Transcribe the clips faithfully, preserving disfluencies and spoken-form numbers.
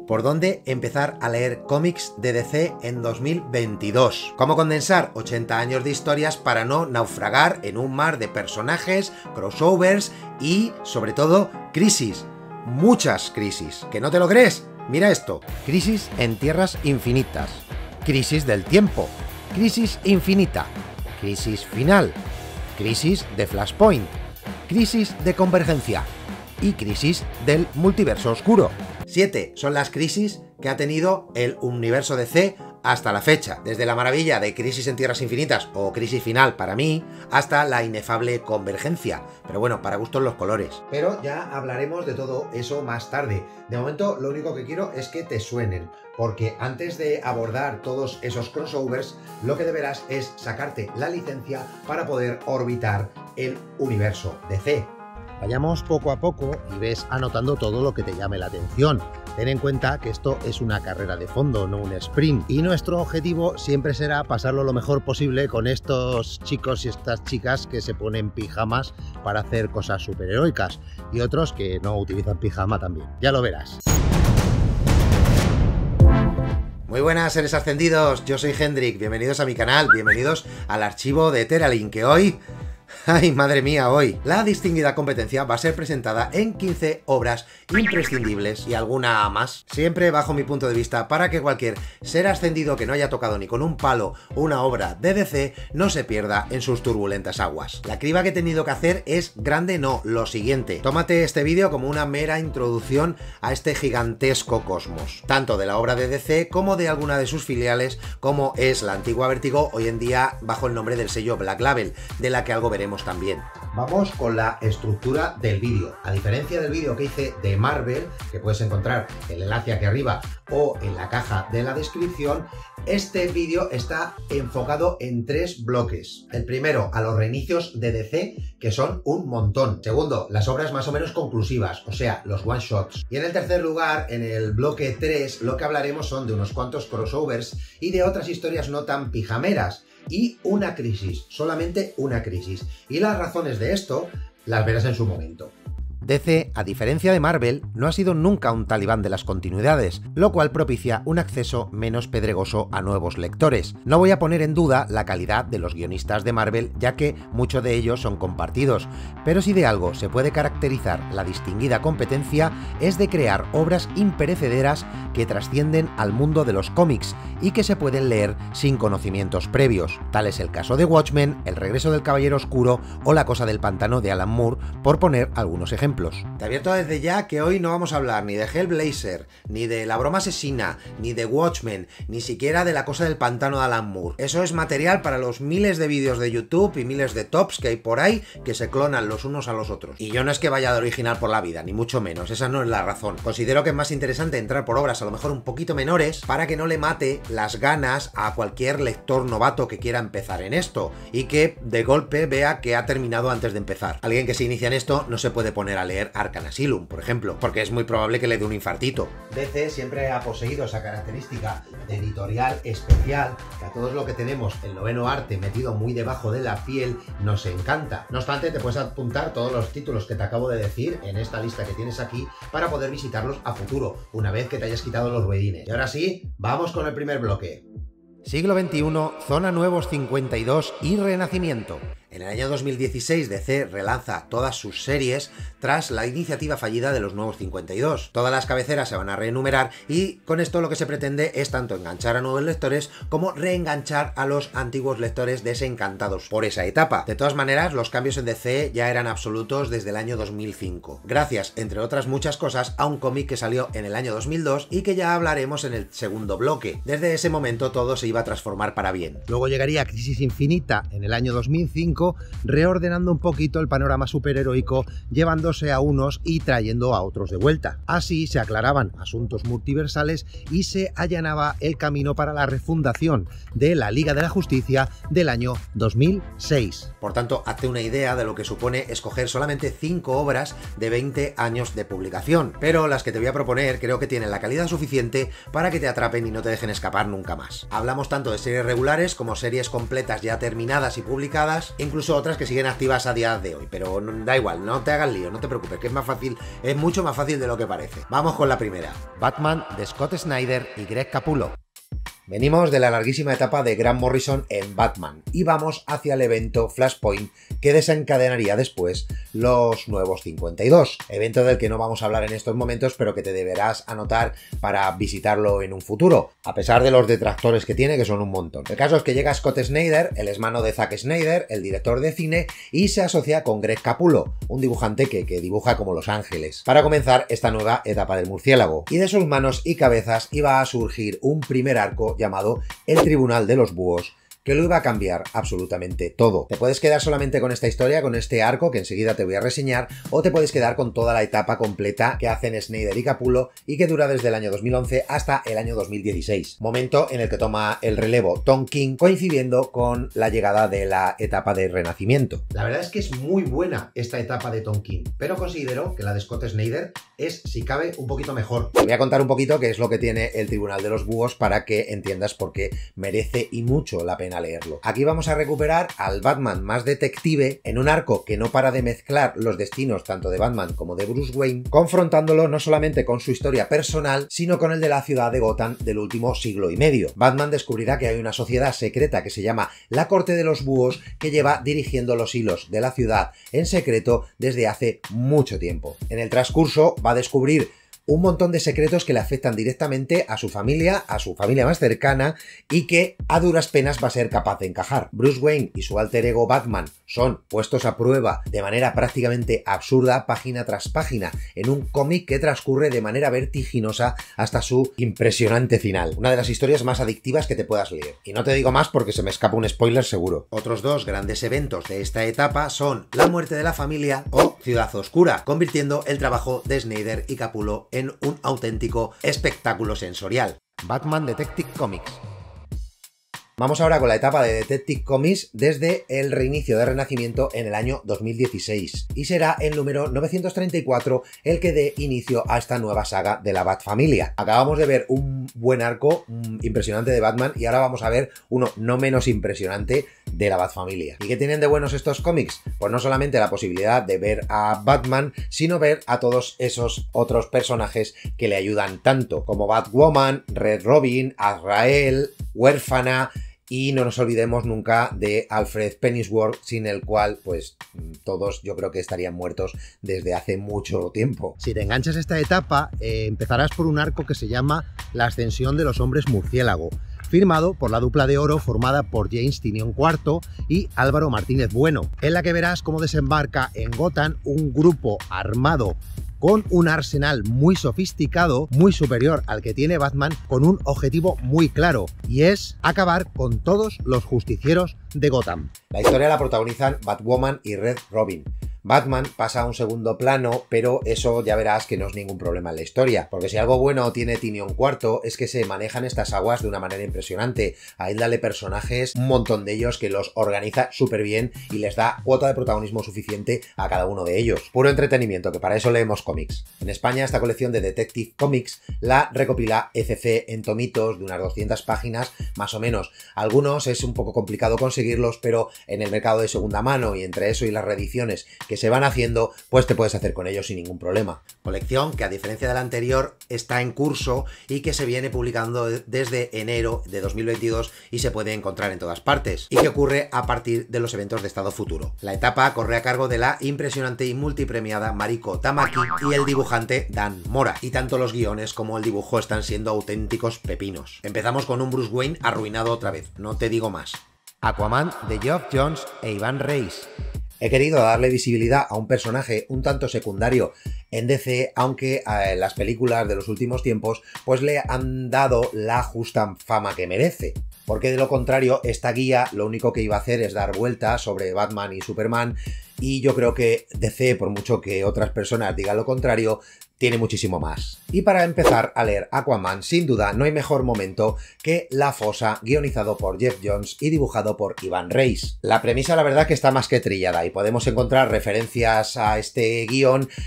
por dónde empezar a leer cómics de D C en dos mil veintidós. Cómo condensar ochenta años de historias para no naufragar en un mar de personajes, crossovers y, sobre todo, crisis. Muchas crisis. ¿Que no te lo crees? Mira esto. Crisis en tierras infinitas. Crisis del tiempo. Crisis infinita. Crisis final. Crisis de Flashpoint. Crisis de convergencia. Y crisis del multiverso oscuro. Siete son las crisis que ha tenido el universo D C hasta la fecha, desde la maravilla de Crisis en Tierras Infinitas o Crisis Final para mí, hasta la inefable Convergencia. Pero bueno, para gustos los colores. Pero ya hablaremos de todo eso más tarde. De momento lo único que quiero es que te suenen, porque antes de abordar todos esos crossovers, lo que deberás es sacarte la licencia para poder orbitar el universo D C. Vayamos poco a poco y ves anotando todo lo que te llame la atención. Ten en cuenta que esto es una carrera de fondo, no un sprint. Y nuestro objetivo siempre será pasarlo lo mejor posible con estos chicos y estas chicas que se ponen pijamas para hacer cosas superheroicas. Y otros que no utilizan pijama también. Ya lo verás. Muy buenas, seres ascendidos. Yo soy Hendrik. Bienvenidos a mi canal. Bienvenidos al archivo de Teralin, que hoy... ¡Ay, madre mía! Hoy la distinguida competencia va a ser presentada en quince obras imprescindibles y alguna más, siempre bajo mi punto de vista, para que cualquier ser ascendido que no haya tocado ni con un palo una obra de D C no se pierda en sus turbulentas aguas. La criba que he tenido que hacer es grande, no, lo siguiente. Tómate este vídeo como una mera introducción a este gigantesco cosmos, tanto de la obra de D C como de alguna de sus filiales, como es la antigua Vértigo, hoy en día bajo el nombre del sello Black Label, de la que algo veremos también. Vamos con la estructura del vídeo. A diferencia del vídeo que hice de Marvel, que puedes encontrar el enlace aquí arriba o en la caja de la descripción, este vídeo está enfocado en tres bloques. El primero, a los reinicios de D C, que son un montón. Segundo, las obras más o menos conclusivas, o sea, los one shots. Y en el tercer lugar, en el bloque tres, lo que hablaremos son de unos cuantos crossovers y de otras historias no tan pijameras. Y una crisis, solamente una crisis. Y las razones de esto las verás en su momento. D C, a diferencia de Marvel, no ha sido nunca un talibán de las continuidades, lo cual propicia un acceso menos pedregoso a nuevos lectores. No voy a poner en duda la calidad de los guionistas de Marvel, ya que muchos de ellos son compartidos, pero si de algo se puede caracterizar la distinguida competencia es de crear obras imperecederas que trascienden al mundo de los cómics y que se pueden leer sin conocimientos previos. Tal es el caso de Watchmen, El regreso del Caballero Oscuro o La cosa del pantano de Alan Moore, por poner algunos ejemplos. Te advierto desde ya que hoy no vamos a hablar ni de Hellblazer, ni de La broma asesina, ni de Watchmen, ni siquiera de La cosa del pantano de Alan Moore. Eso es material para los miles de vídeos de YouTube y miles de tops que hay por ahí que se clonan los unos a los otros. Y yo no es que vaya de original por la vida, ni mucho menos, esa no es la razón. Considero que es más interesante entrar por obras a lo mejor un poquito menores para que no le mate las ganas a cualquier lector novato que quiera empezar en esto y que de golpe vea que ha terminado antes de empezar. Alguien que se inicia en esto no se puede poner a leer Arkham Asylum, por ejemplo, porque es muy probable que le dé un infartito. D C siempre ha poseído esa característica de editorial especial, que a todos lo que tenemos el noveno arte metido muy debajo de la piel nos encanta. No obstante, te puedes apuntar todos los títulos que te acabo de decir en esta lista que tienes aquí para poder visitarlos a futuro, una vez que te hayas quitado los ruedines. Y ahora sí, vamos con el primer bloque. Siglo veintiuno, Zona Nuevos cincuenta y dos y Renacimiento. En el año dos mil dieciséis D C relanza todas sus series tras la iniciativa fallida de los Nuevos cincuenta y dos. Todas las cabeceras se van a reenumerar y con esto lo que se pretende es tanto enganchar a nuevos lectores como reenganchar a los antiguos lectores desencantados por esa etapa. De todas maneras, los cambios en D C ya eran absolutos desde el año dos mil cinco, gracias, entre otras muchas cosas, a un cómic que salió en el año dos mil dos y que ya hablaremos en el segundo bloque. Desde ese momento todo se iba a transformar para bien. Luego llegaría Crisis Infinita en el año dos mil cinco, reordenando un poquito el panorama superheroico, llevándose a unos y trayendo a otros de vuelta. Así se aclaraban asuntos multiversales y se allanaba el camino para la refundación de la Liga de la Justicia del año dos mil seis. Por tanto, hazte una idea de lo que supone escoger solamente cinco obras de veinte años de publicación, pero las que te voy a proponer creo que tienen la calidad suficiente para que te atrapen y no te dejen escapar nunca más. Hablamos tanto de series regulares como series completas ya terminadas y publicadas, incluso otras que siguen activas a día de hoy, pero no, da igual, no te hagas lío, no te preocupes, que es más fácil, es mucho más fácil de lo que parece. Vamos con la primera. Batman de Scott Snyder y Greg Capullo. Venimos de la larguísima etapa de Grant Morrison en Batman y vamos hacia el evento Flashpoint que desencadenaría después los nuevos cincuenta y dos, evento del que no vamos a hablar en estos momentos pero que te deberás anotar para visitarlo en un futuro, a pesar de los detractores que tiene, que son un montón. El caso es que llega Scott Snyder, el hermano de Zack Snyder, el director de cine, y se asocia con Greg Capullo, un dibujante que, que dibuja como Los Ángeles, para comenzar esta nueva etapa del murciélago. Y de sus manos y cabezas iba a surgir un primer arco llamado El Tribunal de los Búhos, que lo iba a cambiar absolutamente todo. Te puedes quedar solamente con esta historia, con este arco que enseguida te voy a reseñar, o te puedes quedar con toda la etapa completa que hacen Snyder y Capullo y que dura desde el año dos mil once hasta el año dos mil dieciséis, momento en el que toma el relevo Tom King, coincidiendo con la llegada de la etapa de Renacimiento. La verdad es que es muy buena esta etapa de Tom King, pero considero que la de Scott Snyder es, si cabe, un poquito mejor. Te voy a contar un poquito qué es lo que tiene el Tribunal de los Búhos para que entiendas por qué merece y mucho la pena leerlo. Aquí vamos a recuperar al Batman más detective en un arco que no para de mezclar los destinos tanto de Batman como de Bruce Wayne, confrontándolo no solamente con su historia personal, sino con el de la ciudad de Gotham del último siglo y medio. Batman descubrirá que hay una sociedad secreta que se llama la Corte de los Búhos que lleva dirigiendo los hilos de la ciudad en secreto desde hace mucho tiempo. En el transcurso va a descubrir un montón de secretos que le afectan directamente a su familia, a su familia más cercana y que a duras penas va a ser capaz de encajar. Bruce Wayne y su alter ego Batman son puestos a prueba de manera prácticamente absurda página tras página en un cómic que transcurre de manera vertiginosa hasta su impresionante final. Una de las historias más adictivas que te puedas leer. Y no te digo más porque se me escapa un spoiler seguro. Otros dos grandes eventos de esta etapa son La muerte de la familia o Ciudad Oscura, convirtiendo el trabajo de Snyder y Capullo en un auténtico espectáculo sensorial. Batman Detective Comics. Vamos ahora con la etapa de Detective Comics desde el reinicio de Renacimiento en el año dos mil dieciséis y será el número novecientos treinta y cuatro el que dé inicio a esta nueva saga de la Batfamilia. Acabamos de ver un buen arco un impresionante de Batman y ahora vamos a ver uno no menos impresionante de la Batfamilia. ¿Y qué tienen de buenos estos cómics? Pues no solamente la posibilidad de ver a Batman, sino ver a todos esos otros personajes que le ayudan tanto, como Batwoman, Red Robin, Azrael, Huérfana. Y no nos olvidemos nunca de Alfred Pennyworth, sin el cual, pues, todos yo creo que estarían muertos desde hace mucho tiempo. Si te enganchas a esta etapa, eh, empezarás por un arco que se llama La Ascensión de los Hombres Murciélago, firmado por la dupla de oro formada por James Tynion cuarto y Álvaro Martínez Bueno, en la que verás cómo desembarca en Gotham un grupo armado con un arsenal muy sofisticado, muy superior al que tiene Batman, con un objetivo muy claro, y es acabar con todos los justicieros de Gotham. La historia la protagonizan Batwoman y Red Robin. Batman pasa a un segundo plano, pero eso ya verás que no es ningún problema en la historia, porque si algo bueno tiene Tynion cuarto es que se manejan estas aguas de una manera impresionante. Aíldale personajes, un montón de ellos que los organiza súper bien y les da cuota de protagonismo suficiente a cada uno de ellos. Puro entretenimiento, que para eso leemos cómics. En España esta colección de Detective Comics la recopila E C C en tomitos de unas doscientas páginas más o menos. Algunos es un poco complicado conseguirlos, pero en el mercado de segunda mano y entre eso y las reediciones que se van haciendo, pues te puedes hacer con ellos sin ningún problema. Colección que, a diferencia de la anterior, está en curso y que se viene publicando desde enero de dos mil veintidós y se puede encontrar en todas partes, y que ocurre a partir de los eventos de Estado Futuro. La etapa corre a cargo de la impresionante y multipremiada Mariko Tamaki y el dibujante Dan Mora, y tanto los guiones como el dibujo están siendo auténticos pepinos. Empezamos con un Bruce Wayne arruinado otra vez, no te digo más. Aquaman de Geoff Johns e Ivan Reis. He querido darle visibilidad a un personaje un tanto secundario en D C, aunque eh, las películas de los últimos tiempos pues le han dado la justa fama que merece. Porque de lo contrario, esta guía lo único que iba a hacer es dar vueltas sobre Batman y Superman, y yo creo que D C, por mucho que otras personas digan lo contrario, tiene muchísimo más. Y para empezar a leer Aquaman, sin duda no hay mejor momento que La Fosa, guionizado por Geoff Johns y dibujado por Ivan Reis. La premisa, la verdad, que está más que trillada y podemos encontrar referencias a este guión en películas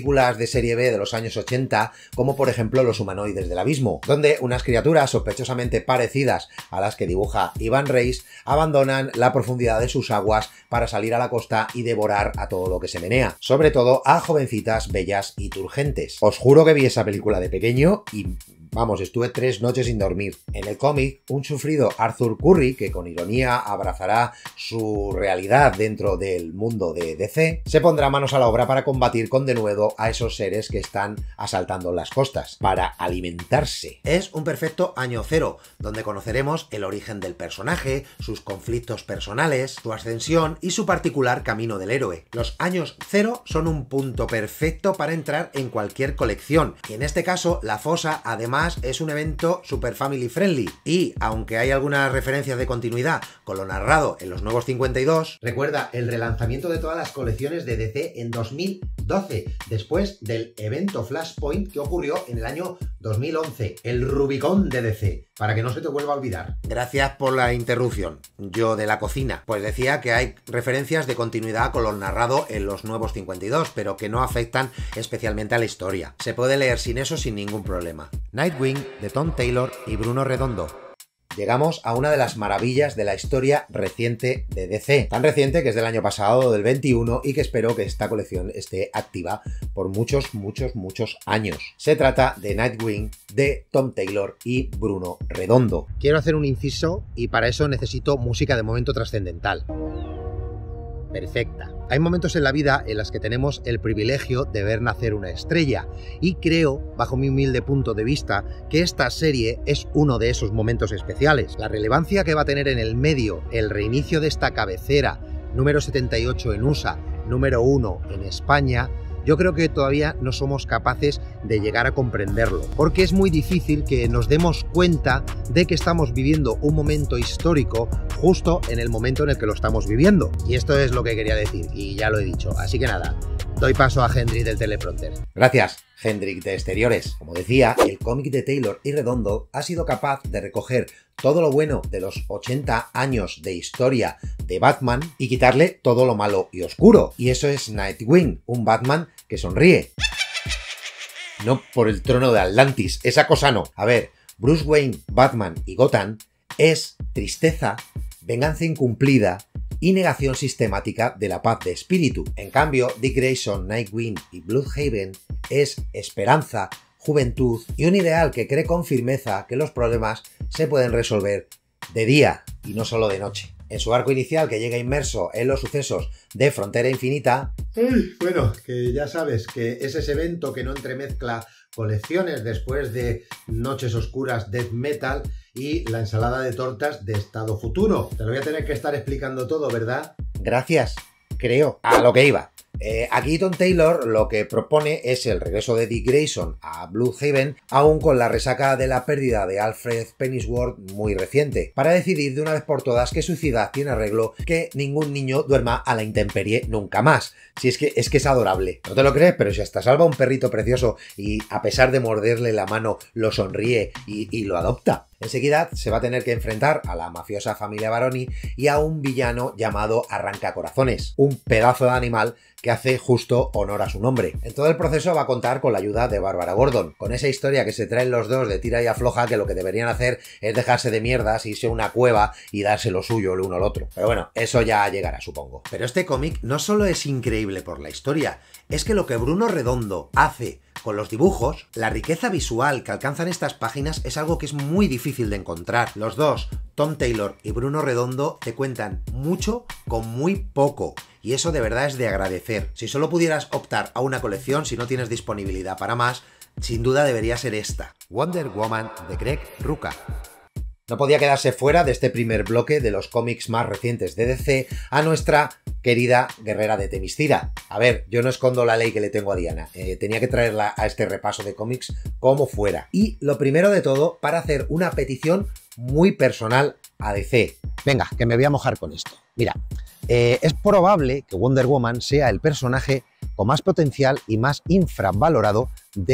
películas de serie B de los años ochenta, como por ejemplo Los humanoides del abismo, donde unas criaturas sospechosamente parecidas a las que dibuja Ivan Reis abandonan la profundidad de sus aguas para salir a la costa y devorar a todo lo que se menea, sobre todo a jovencitas bellas y turgentes. Os juro que vi esa película de pequeño y vamos, estuve tres noches sin dormir. En el cómic, un sufrido Arthur Curry, que con ironía abrazará su realidad dentro del mundo de D C, se pondrá manos a la obra para combatir con denuedo a esos seres que están asaltando las costas, para alimentarse. Es un perfecto año cero, donde conoceremos el origen del personaje, sus conflictos personales, su ascensión y su particular camino del héroe. Los años cero son un punto perfecto para entrar en cualquier colección, y en este caso, la fosa, además, es un evento super family friendly y, aunque hay algunas referencias de continuidad con lo narrado en los nuevos cincuenta y dos, recuerda el relanzamiento de todas las colecciones de D C en dos mil doce, después del evento Flashpoint que ocurrió en el año dos mil once, el Rubicón de D C, para que no se te vuelva a olvidar. Gracias por la interrupción, yo de la cocina. Pues decía que hay referencias de continuidad con lo narrado en los nuevos cincuenta y dos, pero que no afectan especialmente a la historia. Se puede leer sin eso sin ningún problema. Nightwing, de Tom Taylor y Bruno Redondo. Llegamos a una de las maravillas de la historia reciente de D C, tan reciente que es del año pasado, del veintiuno, y que espero que esta colección esté activa por muchos, muchos, muchos años. Se trata de Nightwing, de Tom Taylor y Bruno Redondo. Quiero hacer un inciso y para eso necesito música de momento trascendental. Perfecta. Hay momentos en la vida en los que tenemos el privilegio de ver nacer una estrella y creo, bajo mi humilde punto de vista, que esta serie es uno de esos momentos especiales. La relevancia que va a tener en el medio el reinicio de esta cabecera, número setenta y ocho en U S A, número uno en España, yo creo que todavía no somos capaces de llegar a comprenderlo, porque es muy difícil que nos demos cuenta de que estamos viviendo un momento histórico justo en el momento en el que lo estamos viviendo. Y esto es lo que quería decir, y ya lo he dicho. Así que nada, doy paso a Hendrik del teleprompter. Gracias, Hendrik de Exteriores. Como decía, el cómic de Taylor y Redondo ha sido capaz de recoger todo lo bueno de los ochenta años de historia de Batman y quitarle todo lo malo y oscuro. Y eso es Nightwing, un Batman que sonríe. No por el trono de Atlantis, esa cosa no. A ver, Bruce Wayne, Batman y Gotham es tristeza, venganza incumplida y negación sistemática de la paz de espíritu. En cambio, Dick Grayson, Nightwing y Bloodhaven es esperanza, juventud y un ideal que cree con firmeza que los problemas se pueden resolver de día y no solo de noche. En su arco inicial, que llega inmerso en los sucesos de Frontera Infinita... Ay, bueno, que ya sabes que es ese evento que no entremezcla colecciones después de Noches Oscuras Death Metal y la ensalada de tortas de Estado Futuro. Te lo voy a tener que estar explicando todo, ¿verdad? Gracias, creo. A lo que iba. Eh, aquí Tom Taylor lo que propone es el regreso de Dick Grayson a Bloodhaven, aún con la resaca de la pérdida de Alfred Pennyworth muy reciente, para decidir de una vez por todas que su ciudad tiene arreglo, que ningún niño duerma a la intemperie nunca más. Si es que es que es adorable. No te lo crees, pero si hasta salva a un perrito precioso y a pesar de morderle la mano lo sonríe y, y lo adopta. Enseguida se va a tener que enfrentar a la mafiosa familia Baroni y a un villano llamado Arrancacorazones, un pedazo de animal que hace justo honor a su nombre. En todo el proceso va a contar con la ayuda de Bárbara Gordon, con esa historia que se traen los dos de tira y afloja, que lo que deberían hacer es dejarse de mierdas, irse a una cueva y darse lo suyo el uno al otro. Pero bueno, eso ya llegará, supongo. Pero este cómic no solo es increíble por la historia, es que lo que Bruno Redondo hace con los dibujos, la riqueza visual que alcanzan estas páginas es algo que es muy difícil de encontrar. Los dos, Tom Taylor y Bruno Redondo, te cuentan mucho con muy poco. Y eso de verdad es de agradecer. Si solo pudieras optar a una colección, si no tienes disponibilidad para más, sin duda debería ser esta. Wonder Woman de Greg Rucka. No podía quedarse fuera de este primer bloque de los cómics más recientes de D C a nuestra querida guerrera de Temiscira. A ver, yo no escondo la ley que le tengo a Diana. Eh, tenía que traerla a este repaso de cómics como fuera. Y lo primero de todo, para hacer una petición muy personal a D C. Venga, que me voy a mojar con esto. Mira, eh, es probable que Wonder Woman sea el personaje con más potencial y más infravalorado del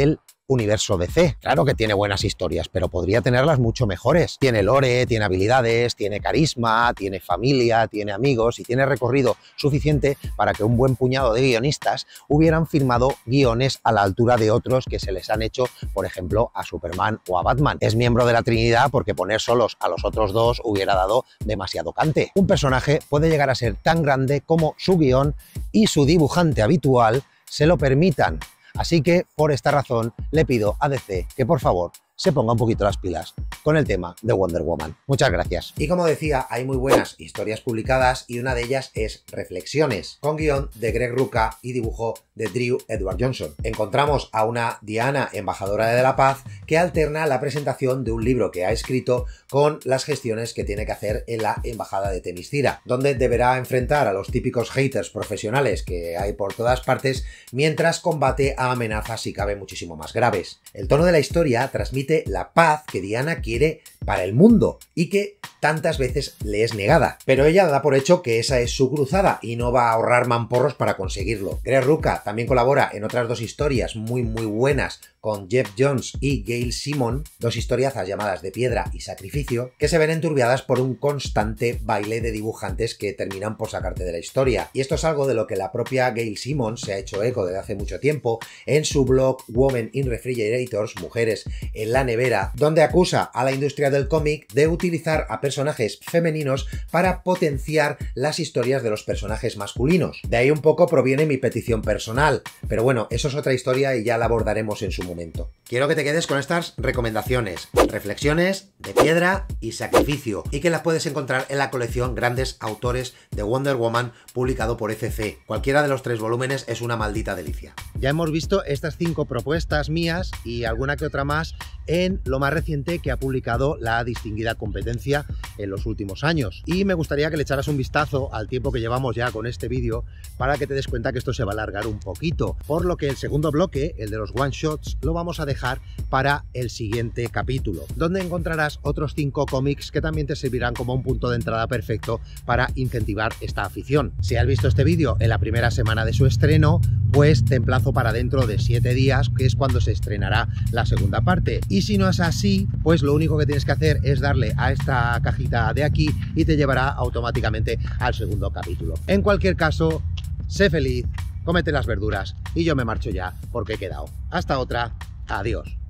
universo D C. Claro que tiene buenas historias, pero podría tenerlas mucho mejores. Tiene lore, tiene habilidades, tiene carisma, tiene familia, tiene amigos y tiene recorrido suficiente para que un buen puñado de guionistas hubieran firmado guiones a la altura de otros que se les han hecho, por ejemplo, a Superman o a Batman. Es miembro de la Trinidad porque poner solos a los otros dos hubiera dado demasiado cante. Un personaje puede llegar a ser tan grande como su guión y su dibujante habitual se lo permitan. Así que, por esta razón, le pido a D C que, por favor, se ponga un poquito las pilas con el tema de Wonder Woman. Muchas gracias. Y como decía, hay muy buenas historias publicadas y una de ellas es Reflexiones, con guión de Greg Rucka y dibujo de Drew Edward Johnson. Encontramos a una Diana, embajadora de la paz, que alterna la presentación de un libro que ha escrito con las gestiones que tiene que hacer en la embajada de Themyscira, donde deberá enfrentar a los típicos haters profesionales que hay por todas partes, mientras combate a amenazas si cabe muchísimo más graves. El tono de la historia transmite la paz que Diana quiere para el mundo y que tantas veces le es negada, pero ella da por hecho que esa es su cruzada y no va a ahorrar mamporros para conseguirlo. Greg Rucka también colabora en otras dos historias muy muy buenas con Geoff Johns y Gail Simon, dos historiazas llamadas De Piedra y Sacrificio, que se ven enturbiadas por un constante baile de dibujantes que terminan por sacarte de la historia. Y esto es algo de lo que la propia Gail Simon se ha hecho eco desde hace mucho tiempo en su blog Women in Refrigerators, Mujeres en la Nevera, donde acusa a la industria del cómic de utilizar a personajes femeninos para potenciar las historias de los personajes masculinos. De ahí un poco proviene mi petición personal, pero bueno, eso es otra historia y ya la abordaremos en su momento. Quiero que te quedes con estas recomendaciones: Reflexiones, De Piedra y Sacrificio, y que las puedes encontrar en la colección Grandes Autores de Wonder Woman, publicado por F C. Cualquiera de los tres volúmenes es una maldita delicia. Ya hemos visto estas cinco propuestas mías y alguna que otra más en lo más reciente que ha publicado la distinguida competencia en los últimos años. Y me gustaría que le echaras un vistazo al tiempo que llevamos ya con este vídeo para que te des cuenta que esto se va a alargar un poquito. Por lo que el segundo bloque, el de los one shots, lo vamos a dejar para el siguiente capítulo, donde encontrarás otros cinco cómics que también te servirán como un punto de entrada perfecto para incentivar esta afición. Si has visto este vídeo en la primera semana de su estreno, pues te emplazo para dentro de siete días, que es cuando se estrenará la segunda parte. Y si no es así, pues lo único que tienes que hacer es darle a esta cajita de aquí y te llevará automáticamente al segundo capítulo. En cualquier caso, sé feliz, cómete las verduras y yo me marcho ya porque he quedado. Hasta otra, adiós.